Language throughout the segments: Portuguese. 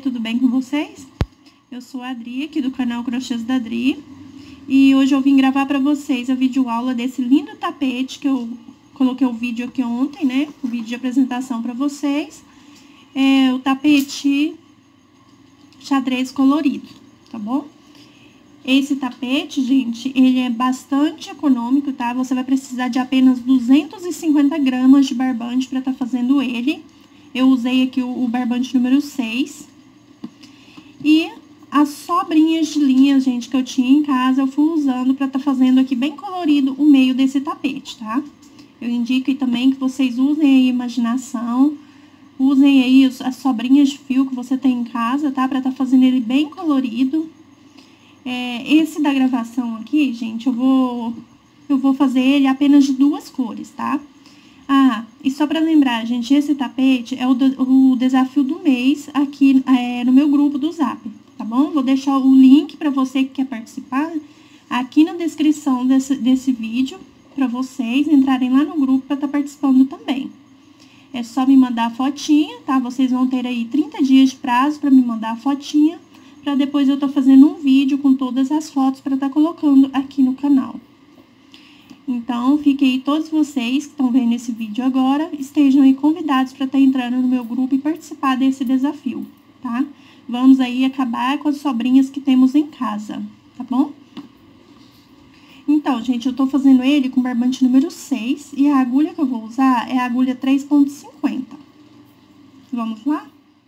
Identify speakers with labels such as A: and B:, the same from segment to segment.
A: tudo bem com vocês? Eu sou a Adri, aqui do canal Crochês da Adri. E hoje eu vim gravar para vocês a videoaula desse lindo tapete que eu coloquei o vídeo aqui ontem, né? O vídeo de apresentação para vocês. É o tapete xadrez colorido, tá bom? Esse tapete, gente, ele é bastante econômico, tá? Você vai precisar de apenas 250 gramas de barbante para estar fazendo ele. Eu usei aqui o barbante número 6. E as sobrinhas de linha, gente, que eu tinha em casa, eu fui usando para estar fazendo aqui bem colorido o meio desse tapete, tá? Eu indico aí também que vocês usem a imaginação, usem aí as sobrinhas de fio que você tem em casa, tá? Para estar fazendo ele bem colorido. Esse da gravação aqui, gente, eu vou fazer ele apenas de 2 cores, tá? Ah, e só para lembrar, gente, esse tapete é o desafio do mês aqui no meu grupo do Zap, tá bom? Vou deixar o link para você que quer participar aqui na descrição desse vídeo, para vocês entrarem lá no grupo para estar participando também. É só me mandar a fotinha, tá? Vocês vão ter aí 30 dias de prazo para me mandar a fotinha, para depois eu estar fazendo um vídeo com todas as fotos para estar colocando aqui no canal. Então, fiquem aí todos vocês que estão vendo esse vídeo agora, estejam aí convidados para estar entrando no meu grupo e participar desse desafio, tá? Vamos aí acabar com as sobrinhas que temos em casa, tá bom? Então, gente, eu tô fazendo ele com barbante número 6 e a agulha que eu vou usar é a agulha 3,50. Vamos lá?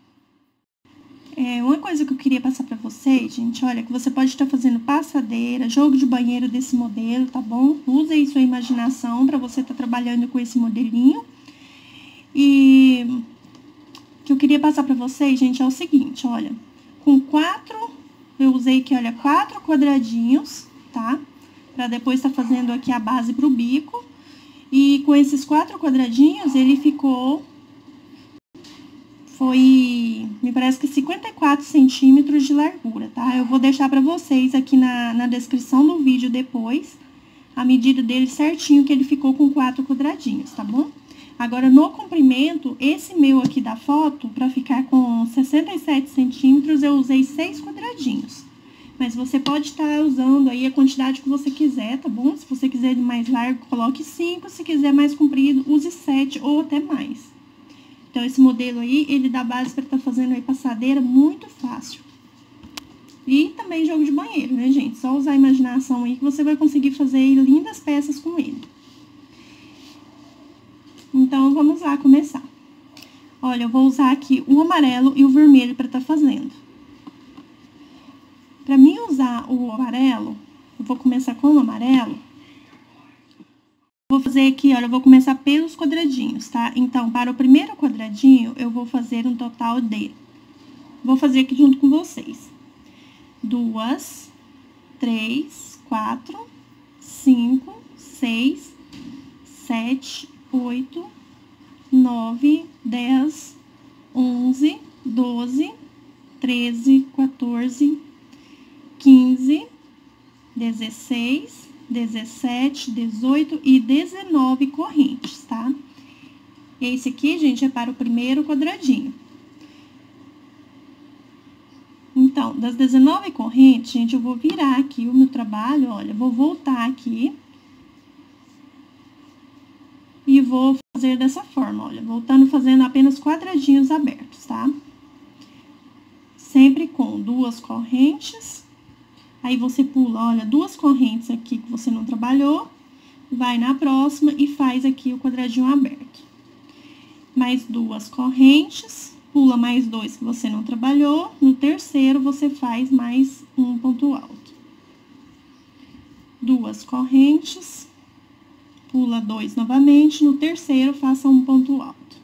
A: Uma coisa que eu queria passar pra vocês, gente, olha, que você pode estar fazendo passadeira, jogo de banheiro desse modelo, tá bom? Use aí sua imaginação pra você estar trabalhando com esse modelinho. E o que eu queria passar pra vocês, gente, é o seguinte, olha, eu usei aqui, olha, 4 quadradinhos, tá? Pra depois estar fazendo aqui a base pro bico. E com esses 4 quadradinhos, ele me parece que 54 centímetros de largura, tá? Eu vou deixar pra vocês aqui na descrição do vídeo depois, a medida dele certinho, que ele ficou com 4 quadradinhos, tá bom? Agora, no comprimento, esse meu aqui da foto, pra ficar com 67 centímetros, eu usei 6 quadradinhos. Mas você pode estar usando aí a quantidade que você quiser, tá bom? Se você quiser mais largo, coloque 5. Se quiser mais comprido, use 7 ou até mais. Então, esse modelo aí, ele dá base para estar fazendo aí passadeira muito fácil. E também jogo de banheiro, né, gente? Só usar a imaginação aí que você vai conseguir fazer aí lindas peças com ele. Então, vamos lá começar. Olha, eu vou usar aqui o amarelo e o vermelho para estar fazendo. Para mim usar o amarelo, eu vou começar com o amarelo. Vou fazer aqui, olha, eu vou começar pelos quadradinhos, tá? Então, para o primeiro quadradinho, eu vou fazer um total de... Vou fazer aqui junto com vocês. 2, 3, 4, 5, 6, 7, 8, 9, 10, 11, 12, 13, 14, 15, 16, 17, 18 e 19 correntes, tá? Esse aqui, gente, é para o primeiro quadradinho. Então, das 19 correntes, gente, eu vou virar aqui o meu trabalho, olha, vou voltar aqui. E vou fazer dessa forma, olha, voltando fazendo apenas quadradinhos abertos, tá? Sempre com 2 correntes. Aí, você pula, olha, 2 correntes aqui que você não trabalhou, vai na próxima e faz aqui o quadradinho aberto. Mais 2 correntes, pula mais 2 que você não trabalhou, no terceiro você faz mais um ponto alto. 2 correntes, pula 2 novamente, no terceiro faça um ponto alto.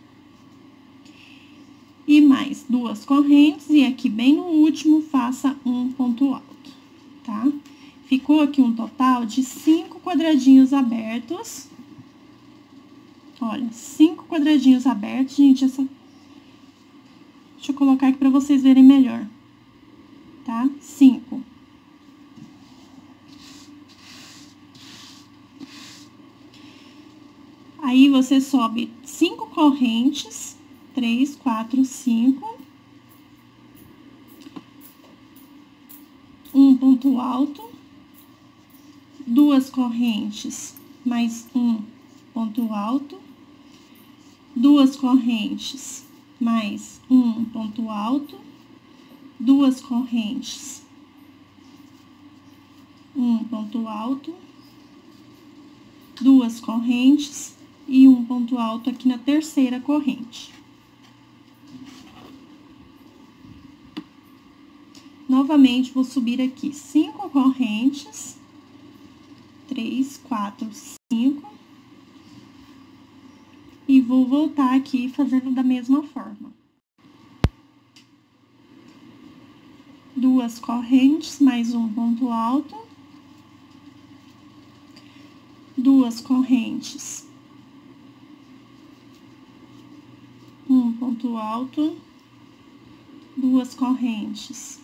A: E mais 2 correntes, e aqui bem no último, faça um ponto alto. Tá? Ficou aqui um total de 5 quadradinhos abertos. Olha, 5 quadradinhos abertos, gente, Deixa eu colocar aqui pra vocês verem melhor, tá? 5. Aí, você sobe 5 correntes, 3, 4, 5. ponto alto, duas correntes, mais um ponto alto, duas correntes, mais um ponto alto, duas correntes, um ponto alto, duas correntes e um ponto alto aqui na terceira corrente. Novamente, vou subir aqui 5 correntes, 3, 4, 5, e vou voltar aqui fazendo da mesma forma. Duas correntes, mais um ponto alto, duas correntes, um ponto alto, duas correntes,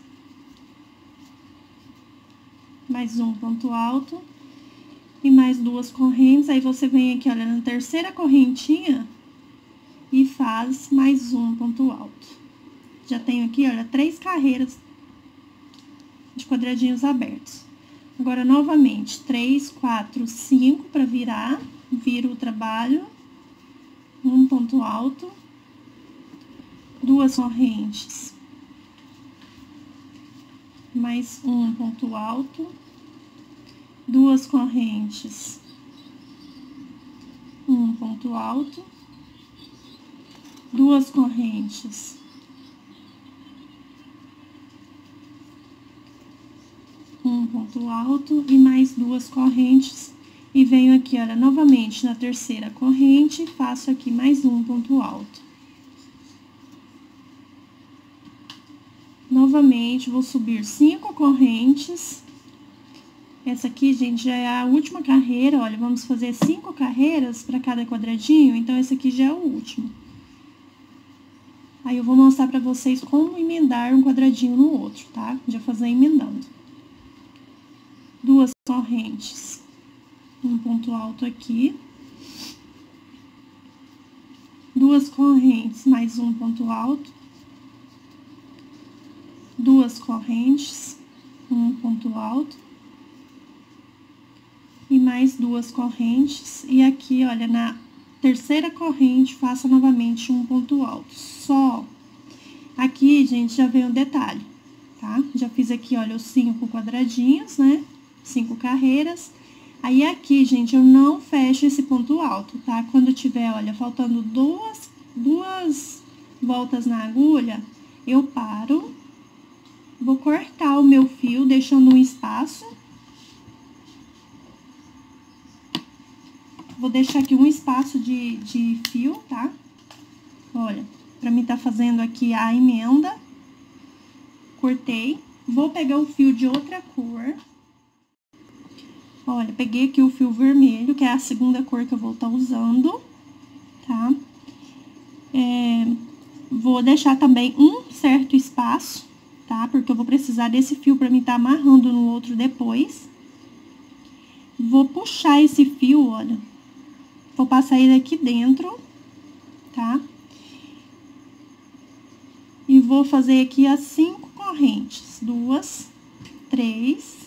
A: mais um ponto alto e mais duas correntes. Aí você vem aqui, olha, na terceira correntinha e faz mais um ponto alto. Já tenho aqui, olha, 3 carreiras de quadradinhos abertos. Agora, novamente, 3, 4, 5 para virar, viro o trabalho, um ponto alto, duas correntes, mais um ponto alto, duas correntes, um ponto alto, duas correntes, um ponto alto e mais duas correntes, e venho aqui, olha, novamente na terceira corrente, faço aqui mais um ponto alto. Novamente, vou subir 5 correntes. Essa aqui, gente, já é a última carreira, olha, vamos fazer 5 carreiras para cada quadradinho, então esse aqui já é o último. Aí eu vou mostrar para vocês como emendar um quadradinho no outro, tá? Já fazer emendando. Duas correntes, um ponto alto aqui, duas correntes, mais um ponto alto, duas correntes, um ponto alto e mais duas correntes. E aqui, olha, na terceira corrente, faça novamente um ponto alto. Só aqui, gente, já vem um detalhe, tá? Já fiz aqui, olha, os 5 quadradinhos, né? 5 carreiras. Aí, aqui, gente, eu não fecho esse ponto alto, tá? Quando tiver, olha, faltando duas voltas na agulha, eu paro, vou cortar o meu fio, deixando um espaço. Vou deixar aqui um espaço de fio, tá? Olha, pra mim tá fazendo aqui a emenda. Cortei. Vou pegar o fio de outra cor. Olha, peguei aqui o fio vermelho, que é a segunda cor que eu vou estar usando, tá? Vou deixar também um certo espaço, tá? Porque eu vou precisar desse fio pra mim tá amarrando no outro depois. Vou puxar esse fio, olha. Vou passar ele aqui dentro, tá? E vou fazer aqui as 5 correntes. 2, 3,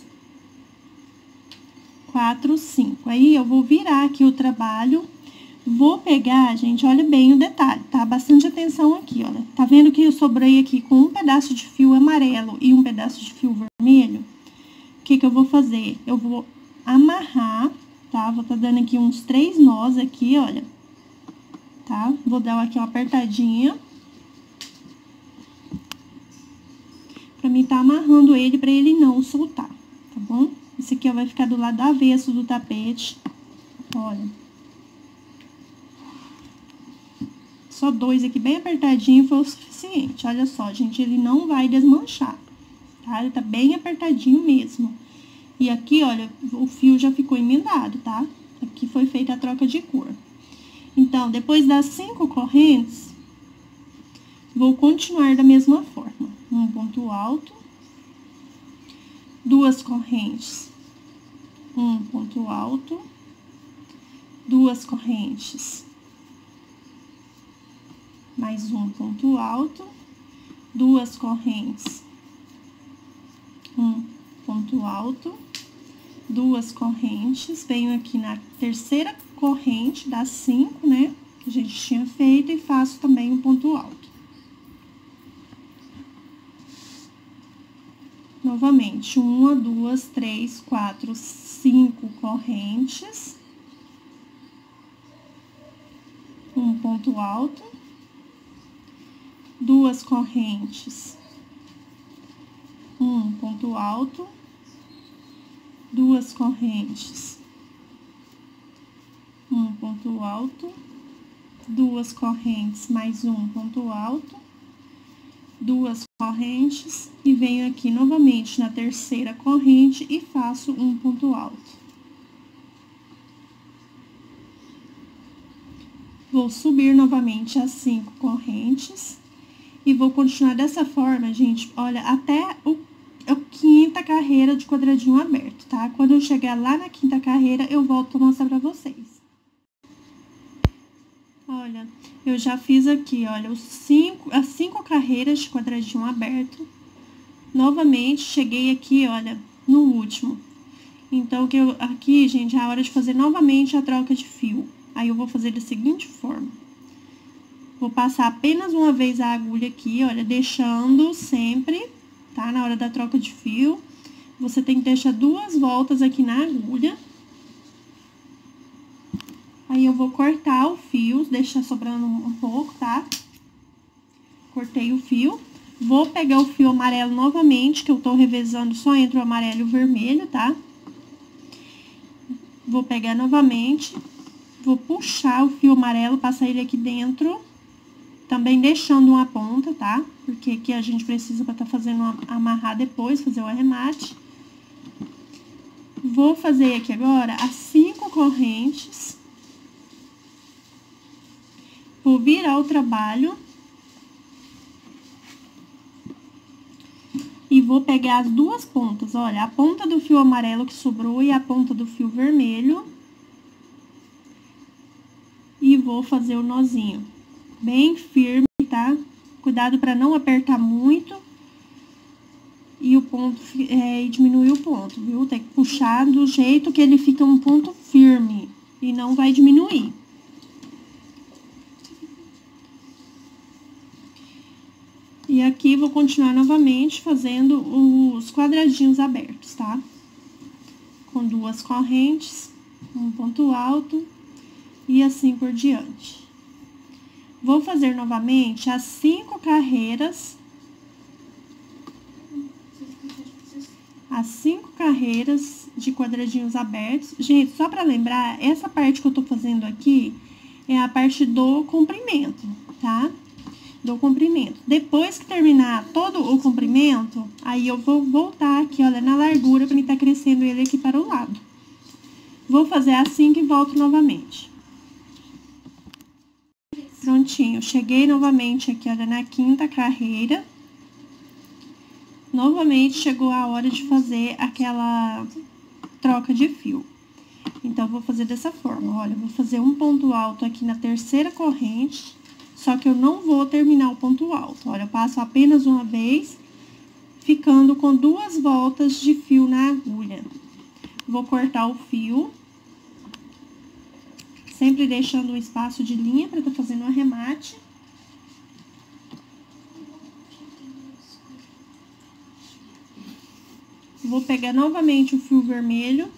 A: 4, 5. Aí, eu vou virar aqui o trabalho. Vou pegar, gente, olha bem o detalhe, tá? Bastante atenção aqui, olha. Tá vendo que eu sobrei aqui com um pedaço de fio amarelo e um pedaço de fio vermelho? O que que eu vou fazer? Eu vou amarrar, tá? Vou tá dando aqui uns 3 nós aqui, olha. Tá? Vou dar aqui uma apertadinha. Pra mim tá amarrando ele, pra ele não soltar, tá bom? Esse aqui, ó, vai ficar do lado avesso do tapete. Olha. Só 2 aqui bem apertadinho foi o suficiente. Olha só, gente, ele não vai desmanchar, tá? Ele tá bem apertadinho mesmo. E aqui, olha, o fio já ficou emendado, tá? Aqui foi feita a troca de cor. Então, depois das 5 correntes, vou continuar da mesma forma. Um ponto alto, duas correntes, um ponto alto, duas correntes, mais um ponto alto, duas correntes, um ponto ponto alto, 2 correntes, venho aqui na terceira corrente das 5, né, que a gente tinha feito, e faço também um ponto alto. Novamente, 1, 2, 3, 4, 5 correntes, um ponto alto, 2 correntes, um ponto alto, 2 correntes, um ponto alto, 2 correntes mais um ponto alto, 2 correntes, e venho aqui novamente na terceira corrente e faço um ponto alto. Vou subir novamente as 5 correntes e vou continuar dessa forma, gente, olha, até a quinta carreira de quadradinho aberto, tá? Quando eu chegar lá na quinta carreira, eu volto a mostrar pra vocês. Olha, eu já fiz aqui, olha, as 5 carreiras de quadradinho aberto. Novamente, cheguei aqui, olha, no último. Então, aqui, gente, é a hora de fazer novamente a troca de fio. Aí, eu vou fazer da seguinte forma. Vou passar apenas uma vez a agulha aqui, olha, deixando sempre, tá? Na hora da troca de fio, você tem que deixar 2 voltas aqui na agulha. Aí, eu vou cortar o fio, deixar sobrando um pouco, tá? Cortei o fio. Vou pegar o fio amarelo novamente, que eu tô revezando só entre o amarelo e o vermelho, tá? Vou pegar novamente, vou puxar o fio amarelo, passar ele aqui dentro, também deixando uma ponta, tá? Porque aqui a gente precisa pra tá fazendo amarrar depois, fazer o arremate. Vou fazer aqui agora as 5 correntes. Vou virar o trabalho. E vou pegar as 2 pontas, olha, a ponta do fio amarelo que sobrou e a ponta do fio vermelho. E vou fazer o nozinho bem firme, tá? Cuidado para não apertar muito. E o ponto, e diminuir o ponto, viu? Tem que puxar do jeito que ele fica um ponto firme e não vai diminuir. E aqui, vou continuar novamente fazendo os quadradinhos abertos, tá? Com 2 correntes, um ponto alto e assim por diante. Vou fazer novamente as 5 carreiras. As 5 carreiras de quadradinhos abertos. Gente, só pra lembrar, essa parte que eu tô fazendo aqui é a parte do comprimento, tá? Do comprimento. Depois que terminar todo o comprimento, aí eu vou voltar aqui, olha, na largura, pra ele tá crescendo ele aqui para o lado. Vou fazer assim que volto novamente. Prontinho, cheguei novamente aqui, olha, na quinta carreira. Novamente chegou a hora de fazer aquela troca de fio. Então, vou fazer dessa forma, olha, vou fazer um ponto alto aqui na terceira corrente. Só que eu não vou terminar o ponto alto, olha, eu passo apenas uma vez, ficando com 2 voltas de fio na agulha. Vou cortar o fio, sempre deixando um espaço de linha para tá fazendo o arremate. Vou pegar novamente o fio vermelho,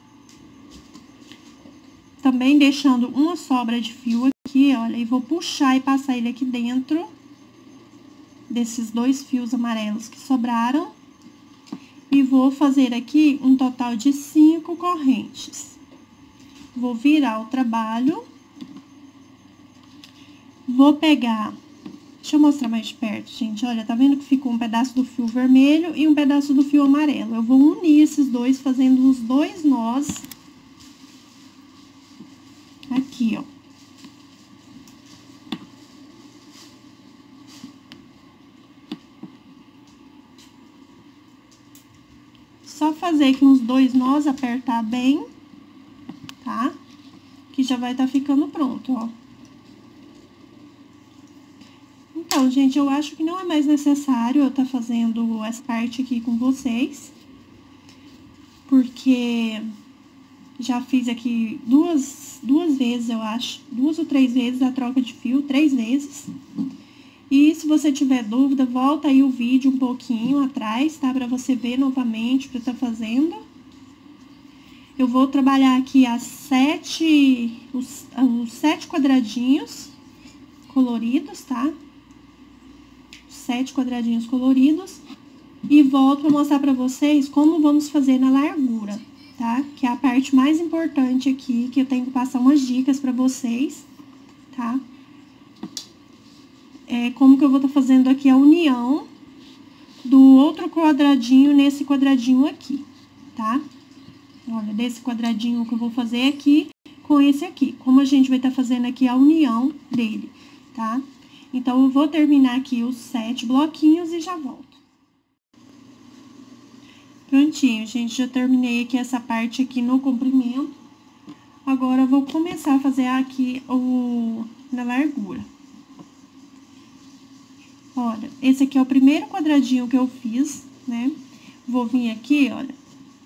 A: também deixando uma sobra de fio aqui, olha, e vou puxar e passar ele aqui dentro desses 2 fios amarelos que sobraram. E vou fazer aqui um total de 5 correntes. Vou virar o trabalho. Vou pegar... Deixa eu mostrar mais de perto, gente. Olha, tá vendo que ficou um pedaço do fio vermelho e um pedaço do fio amarelo? Eu vou unir esses dois fazendo os 2 nós. Aqui, ó. Só fazer aqui uns 2 nós, apertar bem, tá? Que já vai tá ficando pronto, ó. Então, gente, eu acho que não é mais necessário eu tá fazendo essa parte aqui com vocês. porque já fiz aqui duas vezes, eu acho, 2 ou 3 vezes a troca de fio, 3 vezes. E se você tiver dúvida, volta aí o vídeo um pouquinho atrás, tá? Pra você ver novamente o que eu tô fazendo. Eu vou trabalhar aqui os 7 quadradinhos coloridos, tá? 7 quadradinhos coloridos. E volto pra mostrar pra vocês como vamos fazer na largura, tá? Que é a parte mais importante aqui, que eu tenho que passar umas dicas pra vocês, tá? Como que eu vou estar fazendo aqui a união do outro quadradinho nesse quadradinho aqui, tá? Olha, desse quadradinho que eu vou fazer aqui com esse aqui. Como a gente vai estar fazendo aqui a união dele, tá? Então, eu vou terminar aqui os 7 bloquinhos e já volto. Prontinho, gente, já terminei aqui essa parte aqui no comprimento. Agora, eu vou começar a fazer aqui na largura. Olha, esse aqui é o primeiro quadradinho que eu fiz, né? Vou vir aqui, olha,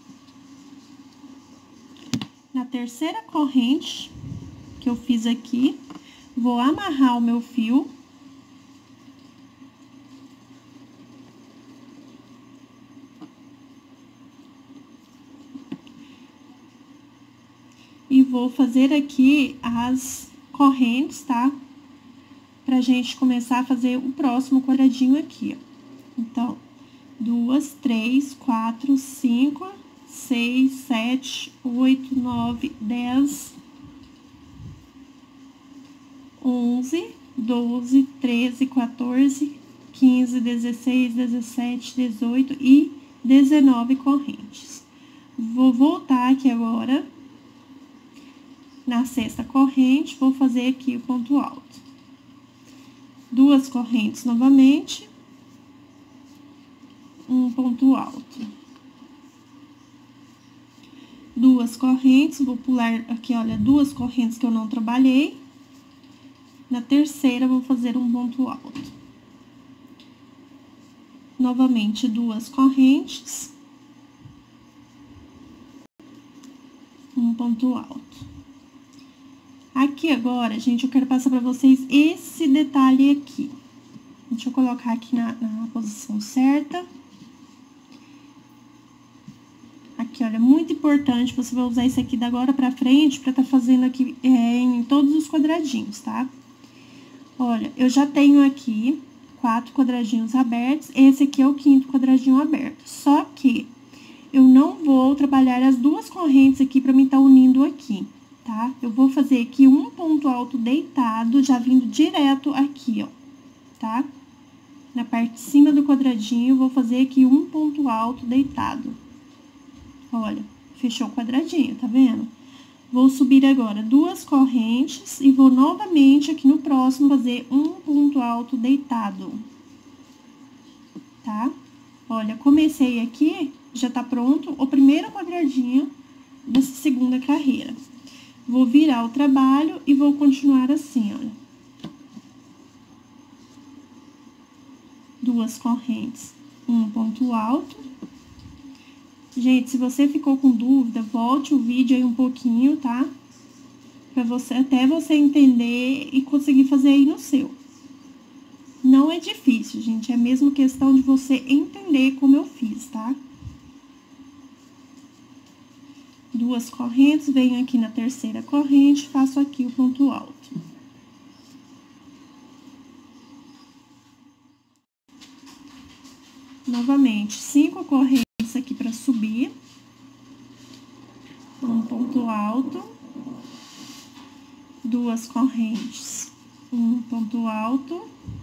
A: na terceira corrente que eu fiz aqui, vou amarrar o meu fio. E vou fazer aqui as correntes, tá? Pra gente começar a fazer o próximo quadradinho aqui, ó. Então, 2, 3, 4, 5, 6, 7, 8, 9, 10, 11, 12, 13, 14, 15, 16, 17, 18 e 19 correntes. Vou voltar aqui agora na sexta corrente, vou fazer aqui o ponto alto. 2 correntes novamente, um ponto alto. 2 correntes, vou pular aqui, olha, 2 correntes que eu não trabalhei. Na terceira, vou fazer um ponto alto. Novamente, 2 correntes. Um ponto alto. Aqui agora, gente, eu quero passar pra vocês esse detalhe aqui. Deixa eu colocar aqui na posição certa. Aqui, olha, muito importante, você vai usar isso aqui da agora pra frente pra tá fazendo aqui em todos os quadradinhos, tá? Olha, eu já tenho aqui 4 quadradinhos abertos, esse aqui é o 5º quadradinho aberto. Só que eu não vou trabalhar as 2 correntes aqui pra mim tá unindo aqui, tá? Eu vou fazer aqui um ponto alto deitado, já vindo direto aqui, ó, tá? Na parte de cima do quadradinho, eu vou fazer aqui um ponto alto deitado. Olha, fechou o quadradinho, tá vendo? Vou subir agora 2 correntes e vou novamente aqui no próximo fazer um ponto alto deitado, tá? Olha, comecei aqui, já tá pronto o primeiro quadradinho dessa segunda carreira. Vou virar o trabalho e vou continuar assim, olha. 2 correntes, um ponto alto. Gente, se você ficou com dúvida, volte o vídeo aí um pouquinho, tá? Até você entender e conseguir fazer aí no seu. Não é difícil, gente, é mesmo questão de você entender como eu fiz, tá? 2 correntes, venho aqui na terceira corrente, faço aqui o ponto alto. Novamente, 5 correntes aqui para subir, um ponto alto, 2 correntes, um ponto alto,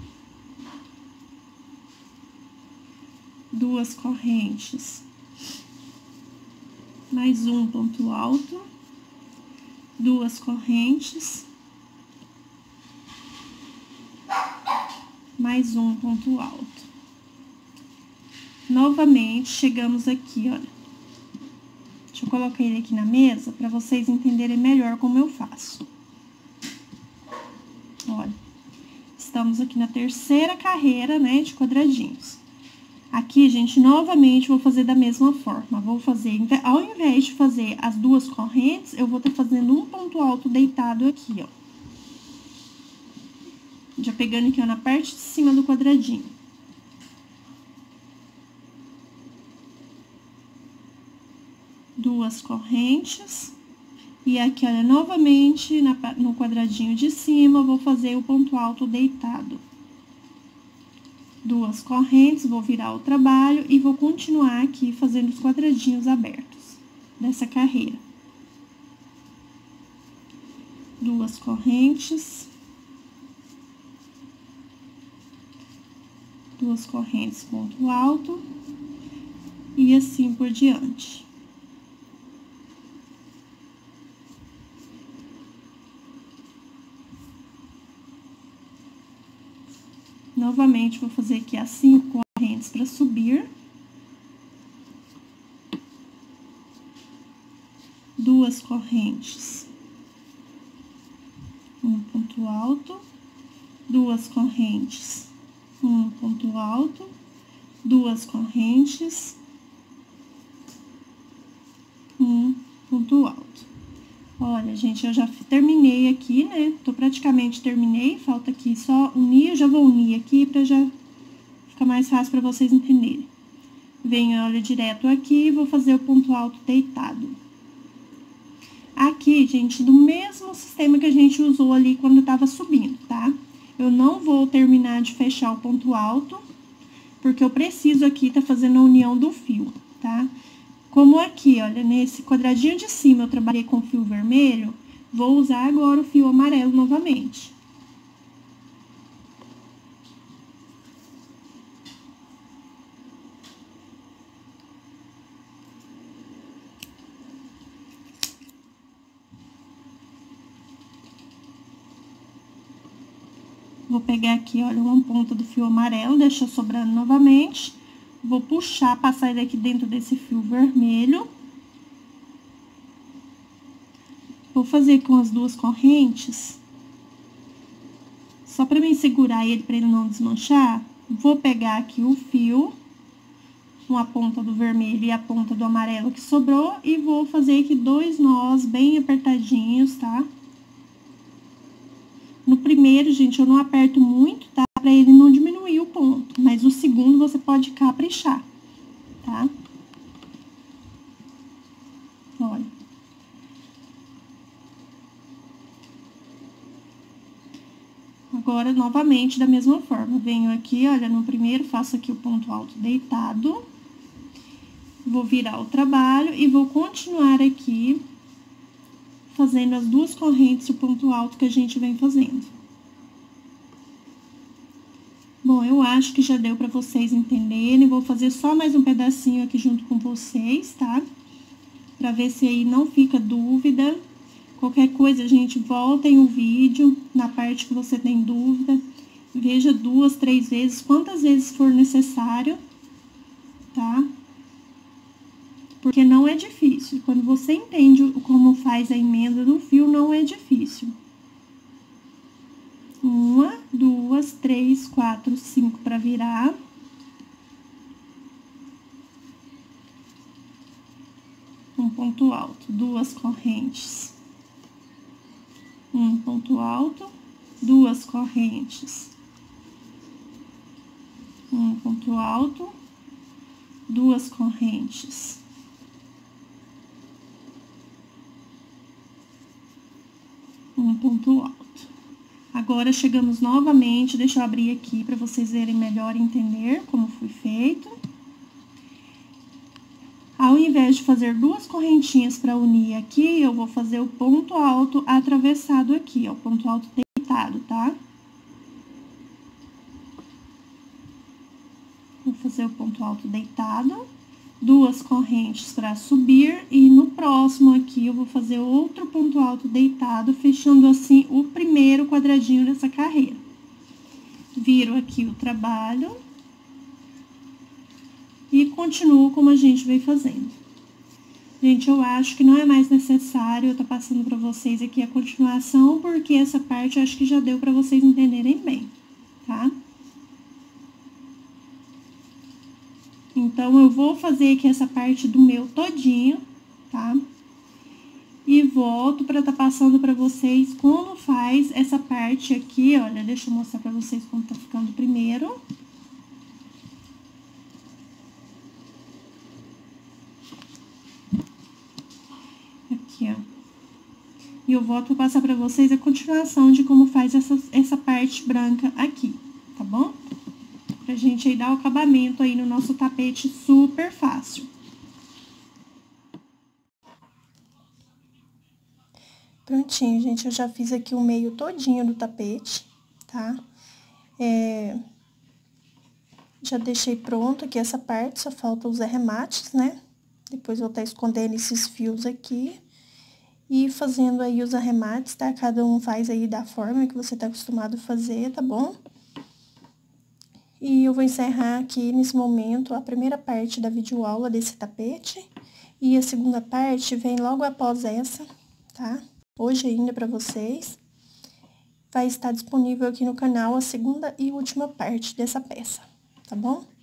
A: 2 correntes, mais um ponto alto, 2 correntes, mais um ponto alto. Novamente, chegamos aqui, olha. Deixa eu colocar ele aqui na mesa para vocês entenderem melhor como eu faço. Olha, estamos aqui na terceira carreira, né, de quadradinhos. Aqui, gente, novamente, vou fazer da mesma forma. Vou fazer, ao invés de fazer as duas correntes, eu vou estar fazendo um ponto alto deitado aqui, ó. Já pegando aqui, ó, na parte de cima do quadradinho. Duas correntes. E aqui, olha, novamente, no quadradinho de cima, eu vou fazer o ponto alto deitado. Duas correntes, vou virar o trabalho e vou continuar aqui fazendo os quadradinhos abertos dessa carreira. Duas correntes. Duas correntes, ponto alto. E assim por diante. Novamente, vou fazer aqui as 5 correntes para subir. Duas correntes. Um ponto alto. Duas correntes. Um ponto alto. Duas correntes. Um ponto alto. Olha, gente, eu já terminei aqui, né? Tô praticamente terminei, falta aqui só unir, eu já vou unir aqui pra já ficar mais fácil pra vocês entenderem. Venho, olha, direto aqui e vou fazer o ponto alto deitado. Aqui, gente, do mesmo sistema que a gente usou ali quando tava subindo, tá? Eu não vou terminar de fechar o ponto alto, porque eu preciso aqui tá fazendo a união do fio, tá? Como aqui, olha, nesse quadradinho de cima eu trabalhei com fio vermelho, vou usar agora o fio amarelo novamente. Vou pegar aqui, olha, uma ponta do fio amarelo, deixar sobrando novamente. Vou puxar, passar ele aqui dentro desse fio vermelho. Vou fazer com as duas correntes. Só pra mim segurar ele, pra ele não desmanchar, vou pegar aqui o fio, com a ponta do vermelho e a ponta do amarelo que sobrou, e vou fazer aqui 2 nós bem apertadinhos, tá? No primeiro, gente, eu não aperto muito, tá? Pra ele não diminuir o ponto, mas o segundo você pode caprichar, tá? Olha. Agora, novamente, da mesma forma, venho aqui, olha, no primeiro, faço aqui o ponto alto deitado. Vou virar o trabalho e vou continuar aqui fazendo as duas correntes, o ponto alto que a gente vem fazendo. Bom, eu acho que já deu pra vocês entenderem. Vou fazer só mais um pedacinho aqui junto com vocês, tá? Pra ver se aí não fica dúvida. Qualquer coisa, gente, voltem o vídeo na parte que você tem dúvida. Veja 2, 3 vezes, quantas vezes for necessário, tá? Porque não é difícil. Quando você entende como faz a emenda do fio, não é difícil. 1, 2, 3, 4, 5 para virar. Um ponto alto, duas correntes. Um ponto alto, duas correntes. Um ponto alto, duas correntes. Um ponto alto. Agora, chegamos novamente, deixa eu abrir aqui para vocês verem melhor e entender como foi feito. Ao invés de fazer duas correntinhas para unir aqui, eu vou fazer o ponto alto atravessado aqui, ó, o ponto alto deitado, tá? Vou fazer o ponto alto deitado, duas correntes para subir, e no próximo aqui eu vou fazer outro ponto alto deitado, fechando assim o primeiro quadradinho dessa carreira. Viro aqui o trabalho e continuo como a gente vem fazendo. Gente, eu acho que não é mais necessário eu tá passando para vocês aqui a continuação, porque essa parte eu acho que já deu para vocês entenderem bem, tá? Então, eu vou fazer aqui essa parte do meu todinho, tá? E volto pra tá passando pra vocês como faz essa parte aqui, olha, deixa eu mostrar pra vocês como tá ficando primeiro. Aqui, ó. E eu volto pra passar pra vocês a continuação de como faz essa parte branca aqui, tá bom? Pra gente aí dar o acabamento aí no nosso tapete super fácil. Prontinho, gente, eu já fiz aqui o meio todinho do tapete, tá? Já deixei pronto aqui essa parte, só falta os arremates, né? Depois eu vou estar escondendo esses fios aqui e fazendo aí os arremates, tá? Cada um faz aí da forma que você tá acostumado a fazer, tá bom? E eu vou encerrar aqui, nesse momento, a primeira parte da videoaula desse tapete. E a segunda parte vem logo após essa, tá? Hoje ainda pra vocês. Vai estar disponível aqui no canal a segunda e última parte dessa peça, tá bom?